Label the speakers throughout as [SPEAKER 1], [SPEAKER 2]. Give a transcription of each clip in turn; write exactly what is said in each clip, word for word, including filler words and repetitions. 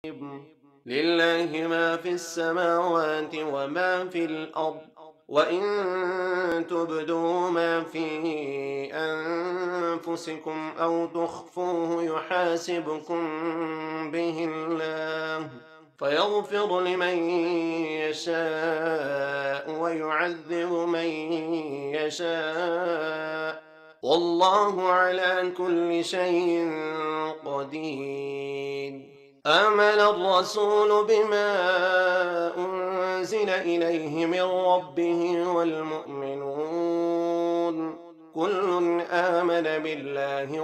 [SPEAKER 1] لله ما في السماوات وما في الأرض، وإن تبدوا ما في أنفسكم أو تخفوه يحاسبكم به الله، فيغفر لمن يشاء ويعذب من يشاء، والله على كل شيء قدير. آمن الرسول بما أنزل إليه من ربه والمؤمنون كل آمن بالله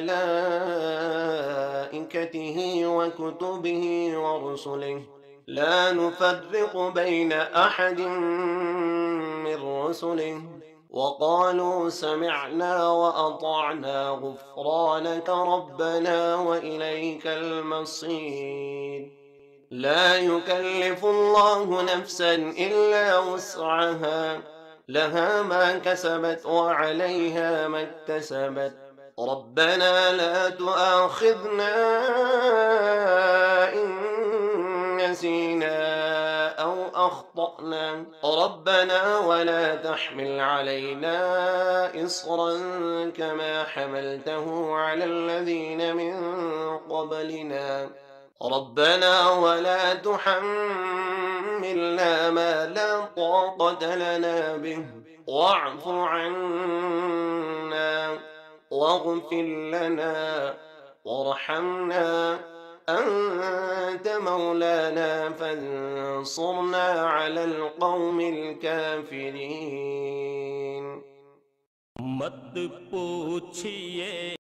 [SPEAKER 1] وملائكته وكتبه ورسله لا نفرق بين أحد من رسله، وقالوا سمعنا وأطعنا غفرانك ربنا وإليك المصير. لا يكلف الله نفسا إلا وسعها، لها ما كسبت وعليها ما اكتسبت. ربنا لا تؤاخذنا إن نسينا أو أخطأنا، ربنا ولا تحمل علينا إصرا كما حملته على الذين من قبلنا، ربنا ولا تحملنا ما لا طاقة لنا به، واعف عنا واغفر لنا وارحمنا، أنت مولانا فانصرنا على القوم الكافرين।
[SPEAKER 2] मत पूछिए